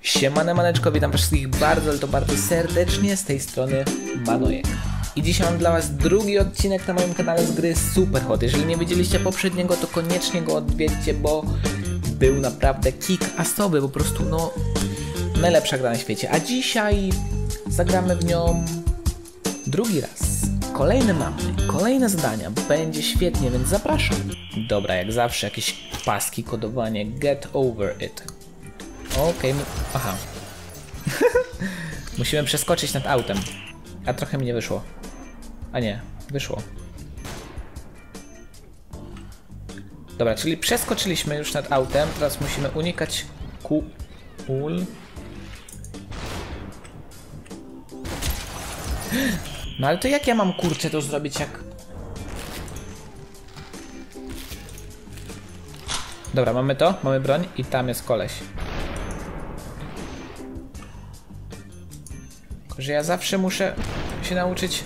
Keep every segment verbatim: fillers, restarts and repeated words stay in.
Siemane maneczko, witam wszystkich bardzo, ale to bardzo serdecznie, z tej strony Manojek. I dzisiaj mam dla was drugi odcinek na moim kanale z gry Superhot. Jeżeli nie widzieliście poprzedniego, to koniecznie go odwiedźcie, bo był naprawdę kick-assowy, po prostu no najlepsza gra na świecie. A dzisiaj zagramy w nią drugi raz. Kolejne mapy, kolejne zadania, będzie świetnie, więc zapraszam. Dobra, jak zawsze jakieś paski, kodowanie, get over it. Okej, okay. Aha. Musimy przeskoczyć nad autem. A trochę mi nie wyszło. A nie, wyszło. Dobra, czyli przeskoczyliśmy już nad autem. Teraz musimy unikać kul. No ale to jak ja mam kurczę to zrobić jak... Dobra, mamy to, mamy broń i tam jest koleś. Że ja zawsze muszę się nauczyć.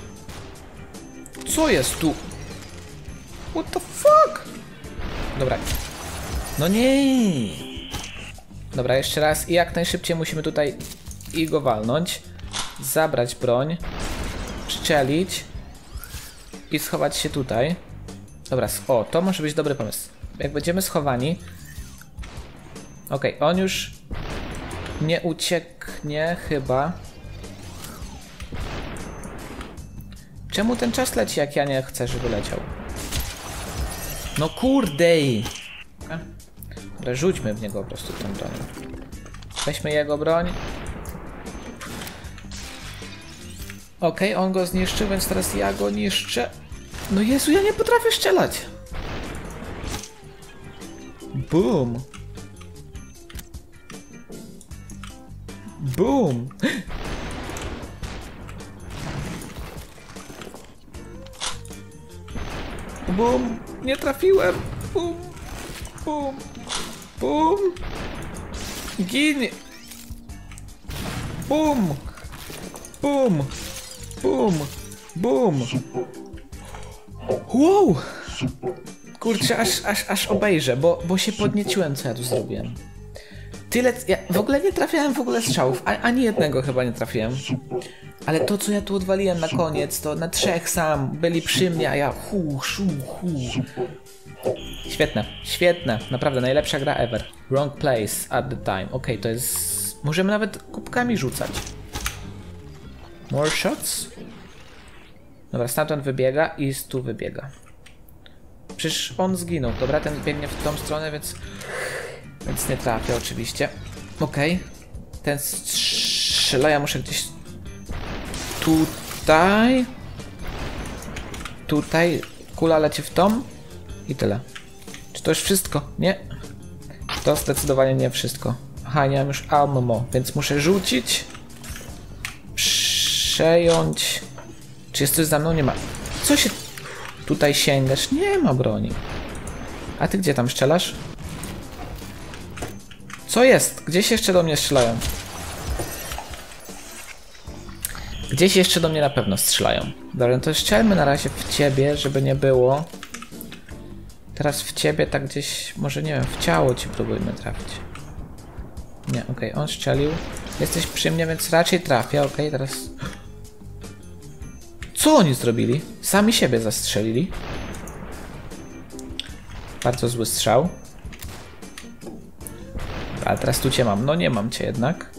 Co jest tu? What the fuck? Dobra. No nie. Dobra, jeszcze raz i jak najszybciej musimy tutaj i go walnąć. Zabrać broń. Strzelić. I schować się tutaj. Dobra, o, to może być dobry pomysł. Jak będziemy schowani. Okej, okay, on już nie ucieknie chyba. Czemu ten czas leci, jak ja nie chcę, żeby leciał? No kurdej! Dobra, rzućmy w niego po prostu tą broń. Weźmy jego broń. Okej, okay, on go zniszczył, więc teraz ja go niszczę. No Jezu, ja nie potrafię strzelać! Boom! Boom! Bum! Nie trafiłem! Bum! Bum! Bum! Gin! Bum! Bum! Bum! Bum! Wow! Kurczę, aż, aż, aż obejrzę, bo, bo się podnieciłem, co ja tu zrobiłem. Tyle... Ja w ogóle nie trafiałem w ogóle strzałów, a, ani jednego chyba nie trafiłem. Ale to, co ja tu odwaliłem na koniec, to na trzech sam byli przy mnie, a ja hu, szu, hu. Świetne, świetne, naprawdę najlepsza gra ever. Wrong place at the time. Okej, okay, to jest... Możemy nawet kubkami rzucać. More shots? Dobra, stamtąd wybiega i z tu wybiega. Przecież on zginął. Dobra, ten biegnie w tą stronę, więc... Więc nie trafię oczywiście. Okej. Okay. Ten strzela, ja muszę gdzieś... Tutaj. Tutaj. Kula leci w tą. I tyle. Czy to już wszystko? Nie. To zdecydowanie nie wszystko. Aha, nie mam już ammo, więc muszę rzucić. Przejąć. Czy jest coś za mną? Nie ma. Co się... Tutaj sięgasz? Nie ma broni. A ty gdzie tam strzelasz? Co jest? Gdzieś jeszcze do mnie strzelają. Gdzieś jeszcze do mnie na pewno strzelają. Dobra, no to strzelmy na razie w ciebie, żeby nie było. Teraz w ciebie tak gdzieś, może nie wiem, w ciało ci próbujmy trafić. Nie, okej, okay, on strzelił. Jesteś przy mnie, więc raczej trafia, okej, okay, teraz... Co oni zrobili? Sami siebie zastrzelili. Bardzo zły strzał. Ale teraz tu cię mam. No nie mam cię jednak.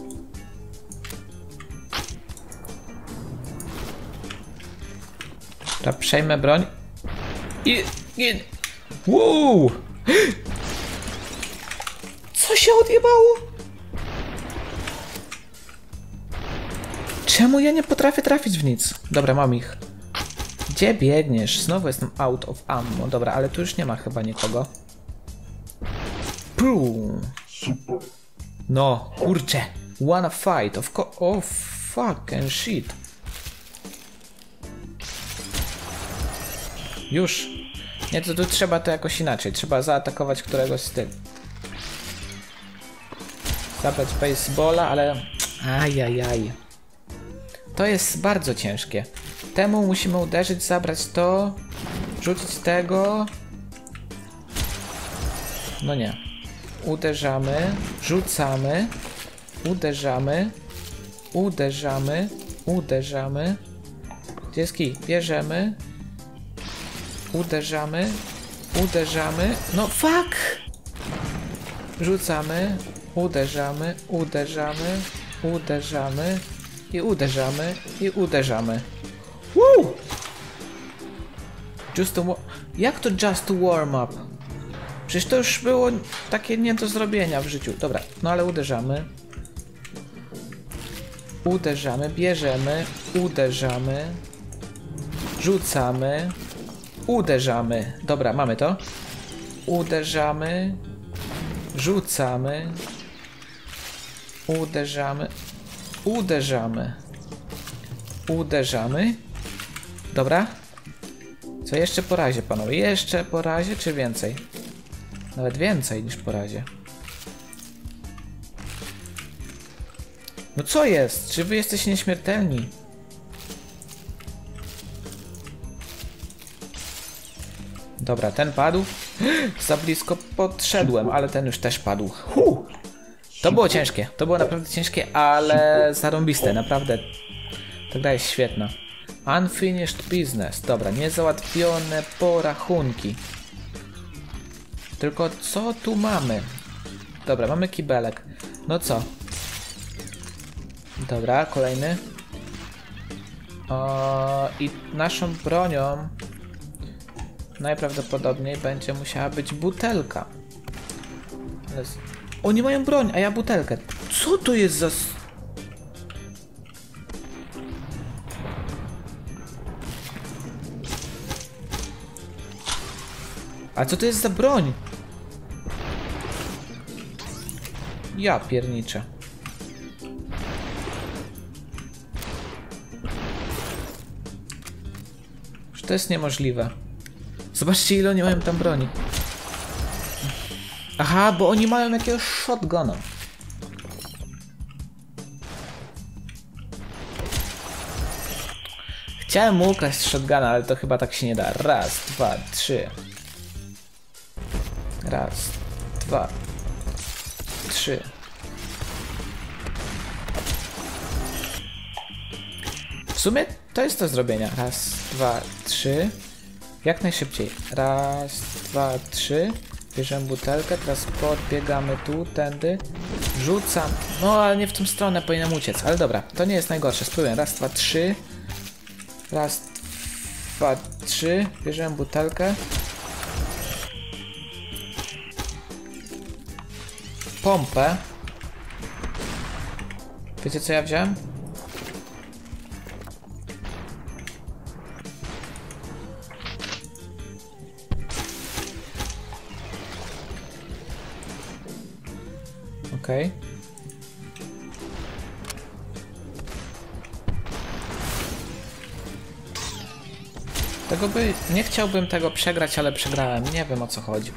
Dobra, przejmę broń. I... i... Wow! Co się odjebało? Czemu ja nie potrafię trafić w nic? Dobra, mam ich. Gdzie biegniesz? Znowu jestem out of ammo. Dobra, ale tu już nie ma chyba nikogo. Boom. No, kurczę. Wanna fight, of course. Oh, fucking shit. Już. Nie, to tu trzeba to jakoś inaczej. Trzeba zaatakować któregoś z tych. Zabrać baseballa, ale... Ajajaj. To jest bardzo ciężkie. Temu musimy uderzyć, zabrać to. Rzucić tego. No nie. Uderzamy, rzucamy. Uderzamy. Uderzamy. Uderzamy. Gdzie jest kij? Bierzemy. Uderzamy. Uderzamy. No fuck! Rzucamy. Uderzamy. Uderzamy. Uderzamy. I uderzamy. I uderzamy. Woo! Just to Jak to just to warm up? Przecież to już było takie nie do zrobienia w życiu. Dobra, no ale uderzamy. Uderzamy, bierzemy, uderzamy. Rzucamy. Uderzamy. Dobra, mamy to. Uderzamy. Rzucamy. Uderzamy. Uderzamy. Uderzamy. Dobra. Co jeszcze po razie, panowie? Jeszcze po razie, czy więcej? Nawet więcej niż po razie. No co jest? Czy wy jesteście nieśmiertelni? Dobra, ten padł. Za blisko podszedłem, ale ten już też padł. Huh! To było ciężkie. To było naprawdę ciężkie, ale zarąbiste. Naprawdę. Ta gra jest świetna. Unfinished business. Dobra, niezałatwione porachunki. Tylko co tu mamy? Dobra, mamy kibelek. No co? Dobra, kolejny. O, i naszą bronią najprawdopodobniej będzie musiała być butelka. Ale... Oni mają broń, a ja butelkę. Co to jest za... A co to jest za broń? Ja pierniczę. Że to jest niemożliwe. Zobaczcie, ile oni mają tam broni. Aha, bo oni mają jakiegoś shotguna. Chciałem mu ukraść shotguna, ale to chyba tak się nie da. Raz, dwa, trzy. Raz, dwa, trzy. W sumie to jest do zrobienia. Raz, dwa, trzy. Jak najszybciej. Raz, dwa, trzy. Bierzemy butelkę, teraz podbiegamy tu, tędy. Rzucam. No, ale nie w tą stronę powinienem uciec. Ale dobra, to nie jest najgorsze. Spróbuję. Raz, dwa, trzy. Raz, dwa, trzy. Bierzemy butelkę. Pompę. Wiecie, co ja wziąłem? Okej. Okay. Tego by... Nie chciałbym tego przegrać, ale przegrałem. Nie wiem, o co chodzi.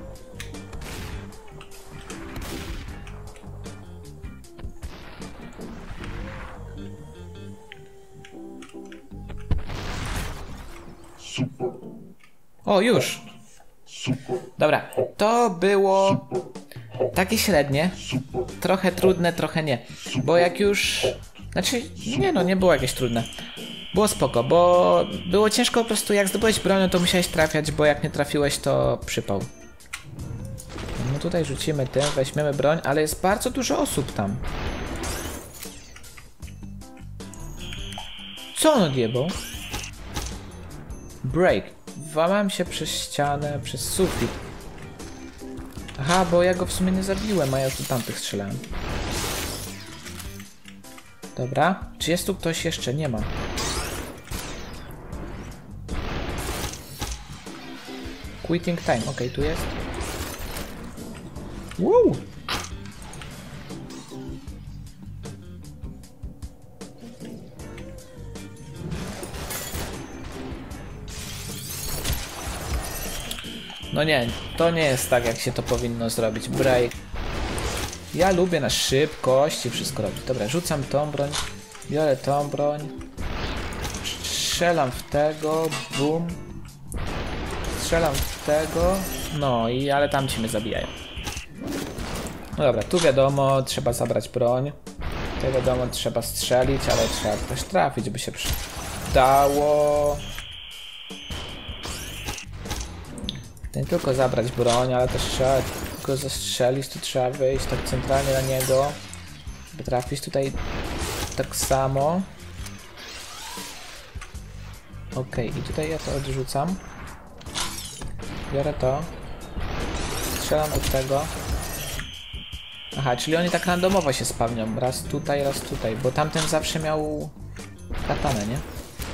O, już. Dobra, to było takie średnie. Trochę trudne, trochę nie. Bo jak już... Znaczy, nie no, nie było jakieś trudne. Było spoko, bo było ciężko po prostu, jak zdobyłeś broń, to musiałeś trafiać, bo jak nie trafiłeś, to przypał. No tutaj rzucimy tym, weźmiemy broń, ale jest bardzo dużo osób tam. Co on odjebał? Break. Włamałem się przez ścianę, przez sufit. Aha, bo ja go w sumie nie zabiłem, a ja tu tamtych strzelałem. Dobra. Czy jest tu ktoś jeszcze? Nie ma. Quitting time. Okej, okay, tu jest. Woo! No nie, to nie jest tak, jak się to powinno zrobić. Break. Ja lubię na szybkość i wszystko robić. Dobra, rzucam tą broń. Biorę tą broń. Strzelam w tego. Bum. Strzelam w tego. No i ale tam ci mnie zabijają. No dobra, tu wiadomo, trzeba zabrać broń. Tutaj wiadomo, trzeba strzelić, ale trzeba też trafić, by się przydało. Nie tylko zabrać broń, ale też trzeba go zastrzelić, tu trzeba wyjść tak centralnie na niego, by trafić tutaj tak samo. Ok, i tutaj ja to odrzucam. Biorę to. Strzelam od tego. Aha, czyli oni tak randomowo się spawnią. Raz tutaj, raz tutaj, bo tamten zawsze miał katanę, nie?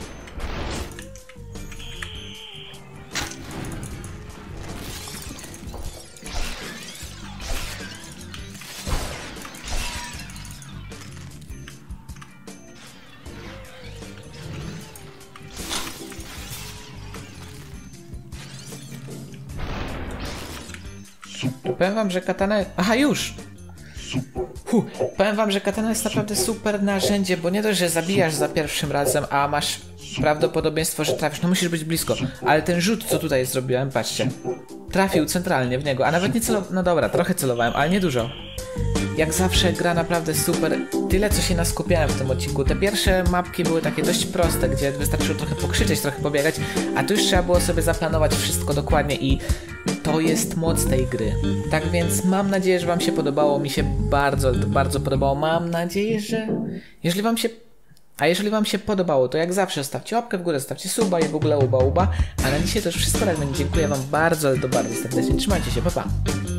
Powiem wam, że katana... Aha, już! Huh. Powiem wam, że katana jest naprawdę super narzędzie, bo nie dość, że zabijasz za pierwszym razem, a masz prawdopodobieństwo, że trafisz. No musisz być blisko. Ale ten rzut, co tutaj zrobiłem, patrzcie. Trafił centralnie w niego, a nawet nie celowałem... No dobra, trochę celowałem, ale nie dużo. Jak zawsze gra naprawdę super. Tyle, co się naskupiałem w tym odcinku. Te pierwsze mapki były takie dość proste, gdzie wystarczyło trochę pokrzyczeć, trochę pobiegać, a tu już trzeba było sobie zaplanować wszystko dokładnie i to jest moc tej gry. Tak więc mam nadzieję, że wam się podobało. Mi się bardzo, bardzo podobało. Mam nadzieję, że jeżeli wam się... A jeżeli wam się podobało, to jak zawsze stawcie łapkę w górę, stawcie suba i w ogóle uba uba. A na dzisiaj to już wszystko. Tak więc dziękuję wam bardzo, ale to bardzo serdecznie. Trzymajcie się, pa pa!